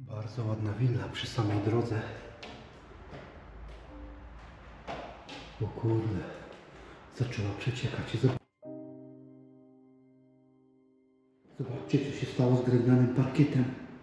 Bardzo ładna willa przy samej drodze. O kurde, zaczęła przeciekać. Zobaczcie, co się stało z drewnianym parkietem.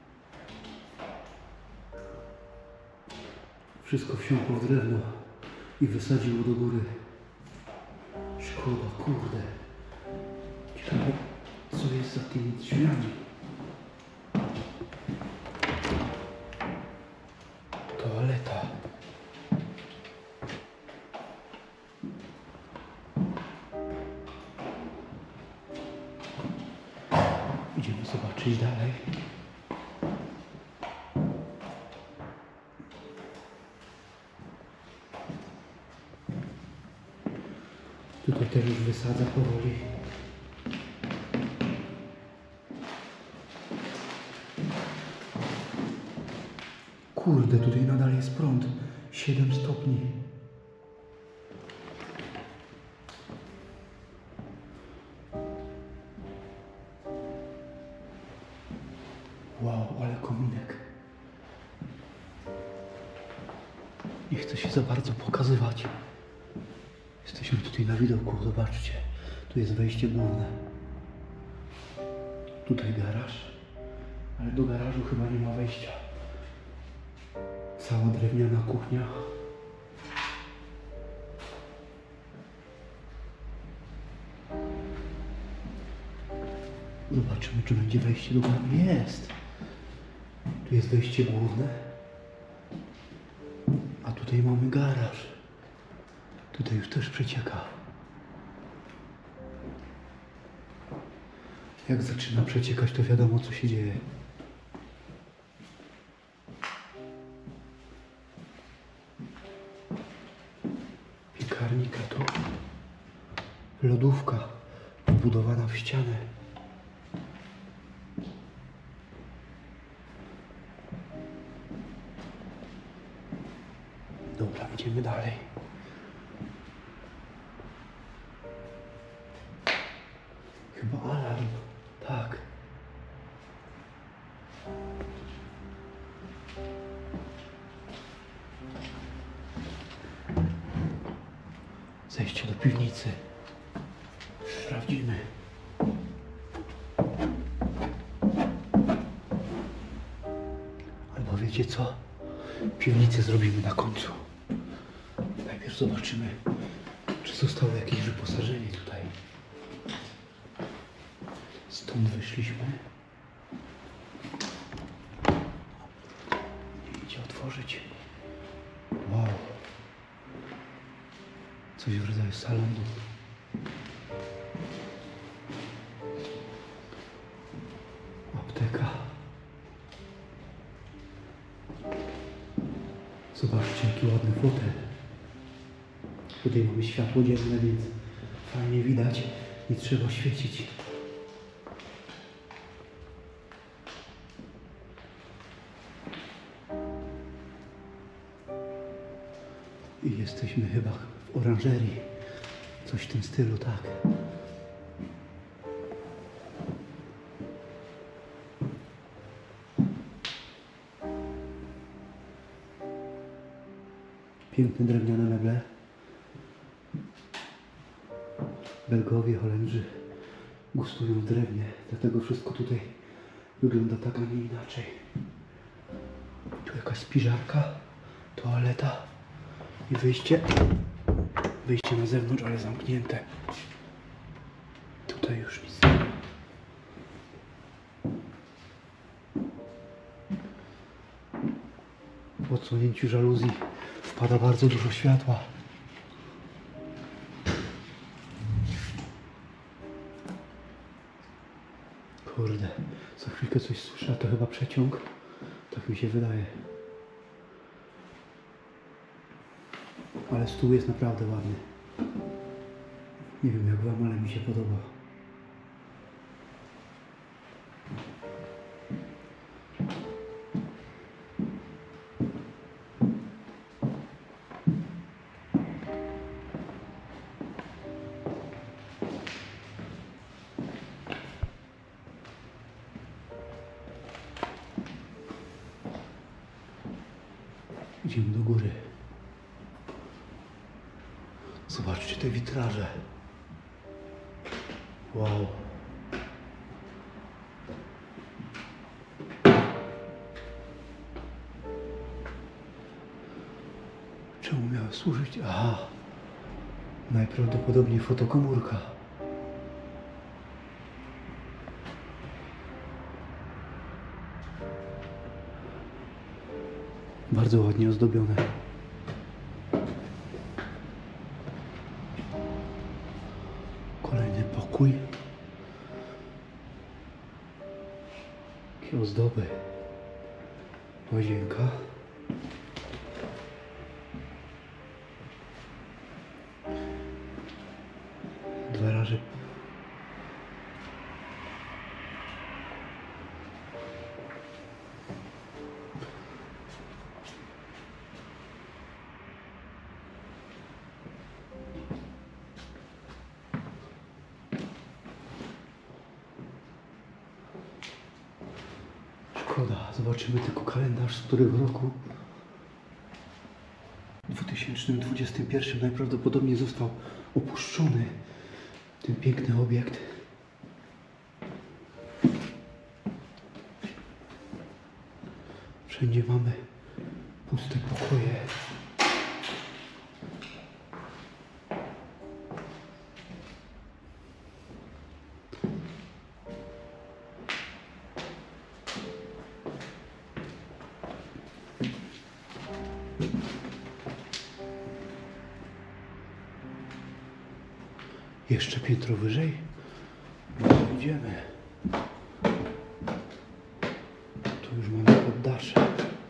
Wszystko wsiąkło w drewno i wysadziło do góry. Szkoda, kurde. Ciekawe, co jest za tymi drzwiami. Toaleta. Idziemy zobaczyć dalej. Tutaj też już wysadza powoli. Kurde, tutaj nadal jest prąd. 7 stopni. Wow, ale kominek. Nie chcę się za bardzo pokazywać. Jesteśmy tutaj na widoku, zobaczcie. Tu jest wejście główne. Tutaj garaż. Ale do garażu chyba nie ma wejścia. Cała drewniana kuchnia. Zobaczymy, czy będzie wejście do garażu. Jest! Tu jest wejście główne. A tutaj mamy garaż. Tutaj już też przecieka. Jak zaczyna przeciekać, to wiadomo, co się dzieje. Piekarnika tu. Lodówka wbudowana w ścianę. Dobra, idziemy dalej. Chyba alarm. Tak. Zejście do piwnicy. Sprawdzimy. Albo wiecie co? Piwnicę zrobimy na końcu. Najpierw zobaczymy, czy zostało jakieś wyposażenie tutaj. Stąd wyszliśmy. Nie idzie otworzyć. Wow. Coś w rodzaju salonu. Apteka. Zobaczcie, jaki ładny fotel. Tutaj mamy światło dzienne, więc fajnie widać. Nie trzeba świecić. I jesteśmy chyba w oranżerii. Coś w tym stylu, tak. Piękne drewniane meble. Belgowie, Holendrzy gustują w drewnie, dlatego wszystko tutaj wygląda tak, a nie inaczej. Tu jakaś spiżarka, toaleta i wyjście. Wyjście na zewnątrz, ale zamknięte. Tutaj już nic nie ma. Po odsłonięciu żaluzji wpada bardzo dużo światła. Kurde, za chwilkę coś słyszę, a to chyba przeciąg. Tak mi się wydaje. Ale stół jest naprawdę ładny. Nie wiem jak wam, ale mi się podoba. Idziemy do góry. Zobaczcie te witraże. Wow. Czemu miała służyć? Aha. Najprawdopodobniej fotokomórka. Bardzo ładnie ozdobione. Kolejny pokój. Jakie ozdoby. Łazienka. Dwa razy. Szkoda, zobaczymy tylko kalendarz, z którego roku. W 2021 najprawdopodobniej został opuszczony ten piękny obiekt. Wszędzie mamy puste pokoje. Jeszcze piętro wyżej. Idziemy. Tu już mamy poddasze.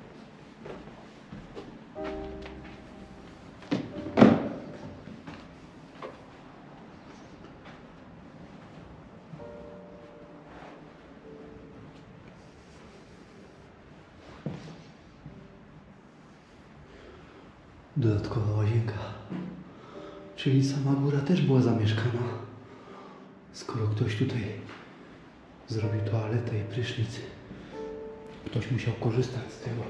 Dodatkowa łazienka. Czyli sama góra też była zamieszkana. Skoro ktoś tutaj zrobił toaletę i prysznic, ktoś musiał korzystać z tego.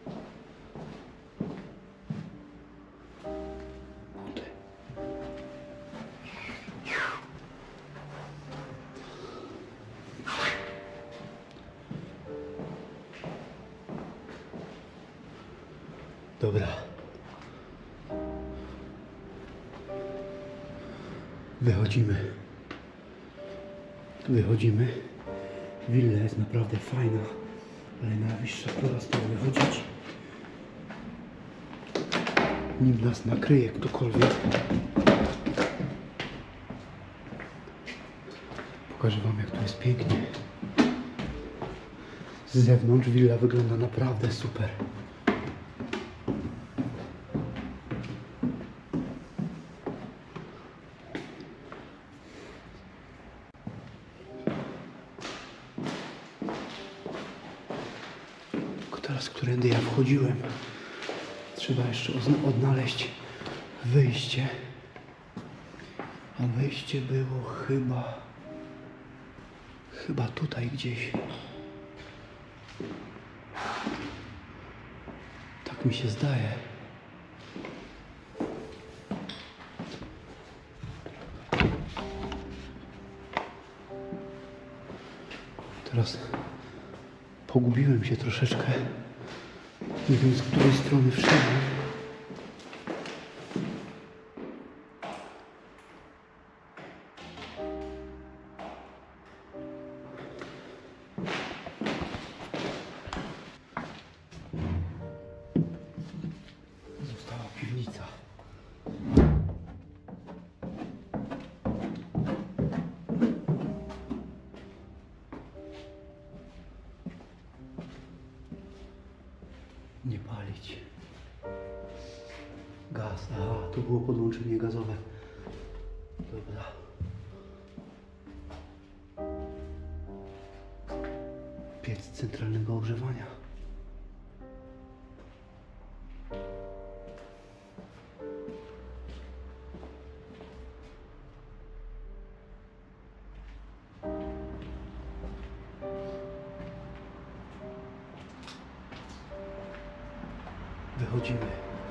Dobra. Wychodzimy. Wychodzimy. Willa jest naprawdę fajna, ale najwyższa pora stąd wychodzić. Nim nas nakryje ktokolwiek. Pokażę wam, jak tu jest pięknie. Z zewnątrz willa wygląda naprawdę super. Teraz, którędy ja wchodziłem, trzeba jeszcze odnaleźć wyjście. A wyjście było chyba tutaj gdzieś. Tak mi się zdaje. Teraz pogubiłem się troszeczkę. Nie wiem, z której strony wszedłem. Została piwnica. Nie palić. Gaz, aha, tu było podłączenie gazowe. Dobra. Piec centralnego ogrzewania. wychodzimy.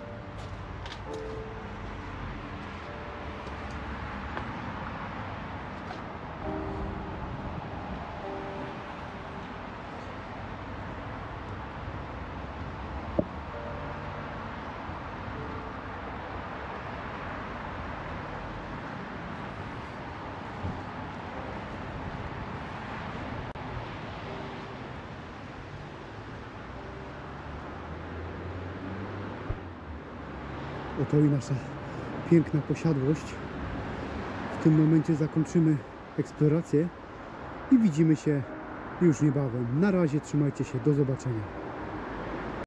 Oto i nasza piękna posiadłość. W tym momencie zakończymy eksplorację i widzimy się już niebawem. Na razie, trzymajcie się, do zobaczenia.